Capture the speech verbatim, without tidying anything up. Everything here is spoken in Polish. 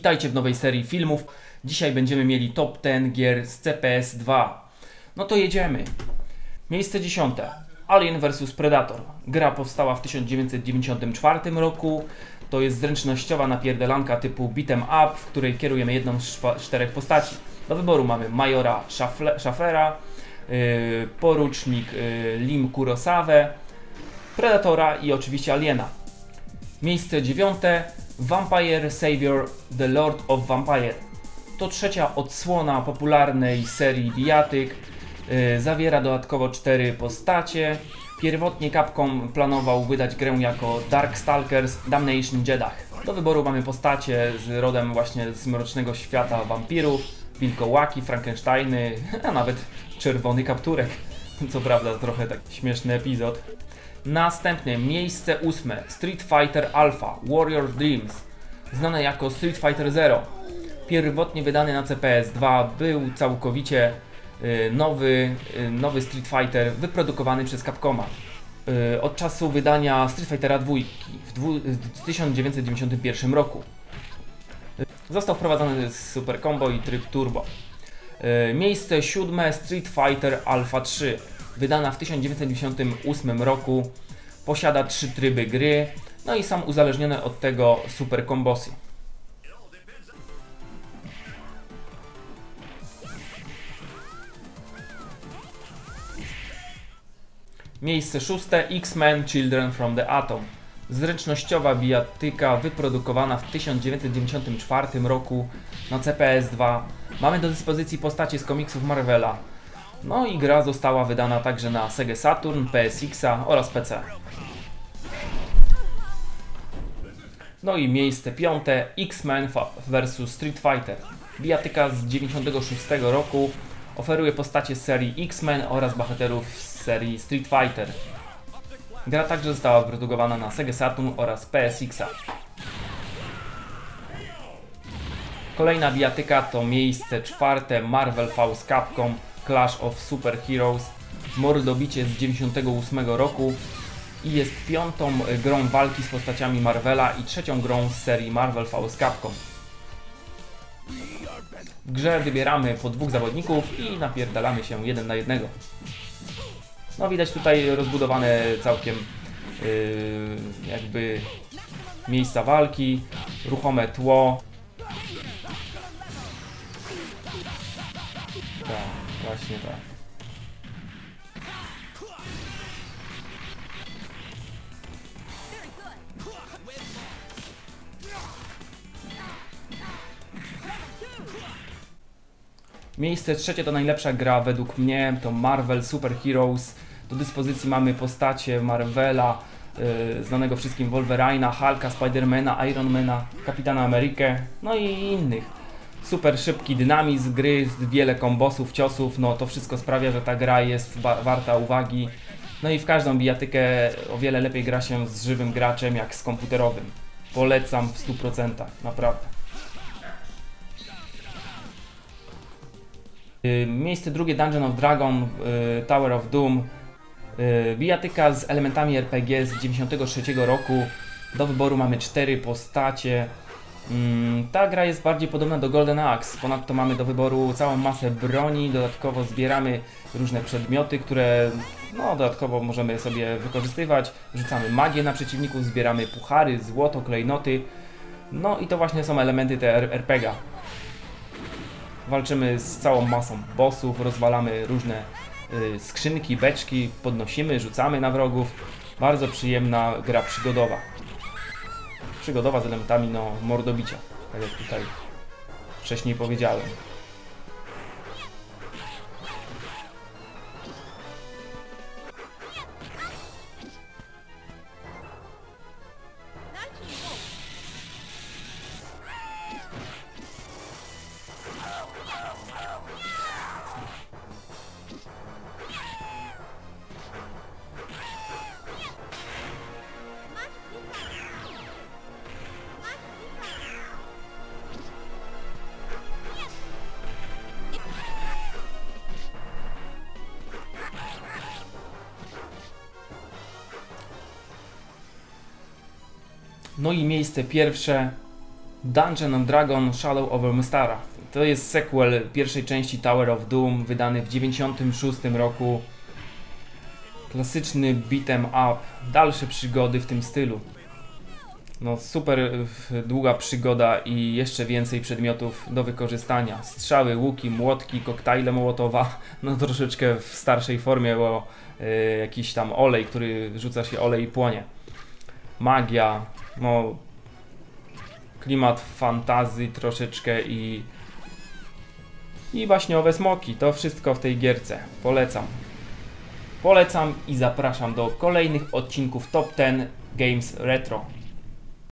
Witajcie w nowej serii filmów. Dzisiaj będziemy mieli top dziesięć gier z C P S dwa. No to jedziemy. Miejsce dziesiąte. Alien versus. Predator. Gra powstała w tysiąc dziewięćset dziewięćdziesiątym czwartym roku. To jest zręcznościowa napierdelanka typu beat'em up, w której kierujemy jedną z czterech postaci. Do wyboru mamy Majora Schaffera, yy, porucznik yy, Lim Kurosawa, Predatora i oczywiście Aliena. Miejsce dziewiąte. Vampire Savior The Lord of Vampire. To trzecia odsłona popularnej serii bijatyk. Yy, zawiera dodatkowo cztery postacie. Pierwotnie Capcom planował wydać grę jako Darkstalkers Damnation Jedi. Do wyboru mamy postacie z rodem właśnie z mrocznego świata wampirów, wilkołaki, Frankensteiny, a nawet czerwony kapturek. Co prawda trochę tak śmieszny epizod. Następne miejsce ósme. Street Fighter Alpha Warrior Dreams, znane jako Street Fighter Zero. Pierwotnie wydany na C P S dwa, był całkowicie nowy, nowy Street Fighter wyprodukowany przez Capcoma. Od czasu wydania Street Fightera dwa w tysiąc dziewięćset dziewięćdziesiątym pierwszym roku. Został wprowadzony Super Combo i tryb Turbo. Miejsce siódme. Street Fighter Alpha trzy, wydana w tysiąc dziewięćset dziewięćdziesiątym ósmym roku. Posiada trzy tryby gry, no i są uzależnione od tego Super Combosy. Miejsce szóste. X-Men Children from the Atom. Zręcznościowa bijatyka wyprodukowana w tysiąc dziewięćset dziewięćdziesiątym czwartym roku na C P S dwa. Mamy do dyspozycji postacie z komiksów Marvela. No i gra została wydana także na Sega Saturn, P S X oraz P C. No i miejsce piąte. X-Men versus. Street Fighter. Bijatyka z dziewięćdziesiątego szóstego roku. Oferuje postacie z serii X-Men oraz bohaterów z serii Street Fighter. Gra także została wyprodukowana na Sega Saturn oraz P S X. Kolejna bijatyka to miejsce czwarte. Marvel versus. Capcom Clash of Super Heroes. Mordobicie z dziewięćdziesiątego ósmego roku i jest piątą grą walki z postaciami Marvela i trzecią grą z serii Marvel versus. Capcom. W grze wybieramy po dwóch zawodników i napierdalamy się jeden na jednego. No widać tutaj rozbudowane całkiem yy, jakby miejsca walki, ruchome tło. Tak, właśnie tak. Miejsce trzecie to najlepsza gra według mnie, to Marvel Super Heroes. Do dyspozycji mamy postacie Marvela, yy, znanego wszystkim Wolverina, Hulka, Spidermana, Ironmana, Kapitana Amerykę, no i innych. Super szybki dynamizm gry, wiele kombosów, ciosów, no to wszystko sprawia, że ta gra jest warta uwagi. No i w każdą bijatykę o wiele lepiej gra się z żywym graczem jak z komputerowym. Polecam w stu procentach, naprawdę. Miejsce drugie. Dungeon of Dragon, Tower of Doom. Bijatyka z elementami R P G z dziewięćdziesiątego trzeciego roku. Do wyboru mamy cztery postacie. Ta gra jest bardziej podobna do Golden Axe. Ponadto mamy do wyboru całą masę broni. Dodatkowo zbieramy różne przedmioty, które no, dodatkowo możemy sobie wykorzystywać. Rzucamy magię na przeciwników, zbieramy puchary, złoto, klejnoty. No i to właśnie są elementy te R P G a. Walczymy z całą masą bossów, rozwalamy różne y, skrzynki, beczki, podnosimy, rzucamy na wrogów. Bardzo przyjemna gra przygodowa. Przygodowa z elementami no, mordobicia, tak jak tutaj wcześniej powiedziałem. No i miejsce pierwsze Dungeon and Dragon Shadow over Mystara. To jest sequel pierwszej części Tower of Doom, wydany w dziewięćdziesiątym szóstym roku. Klasyczny beat'em up, dalsze przygody w tym stylu. No super długa przygoda i jeszcze więcej przedmiotów do wykorzystania. Strzały, łuki, młotki, koktajle Mołotowa. No troszeczkę w starszej formie, bo y, jakiś tam olej, który rzuca się olej i płonie. Magia, no klimat fantazji troszeczkę i i baśniowe smoki. To wszystko w tej gierce. Polecam. Polecam i zapraszam do kolejnych odcinków Top ten Games Retro.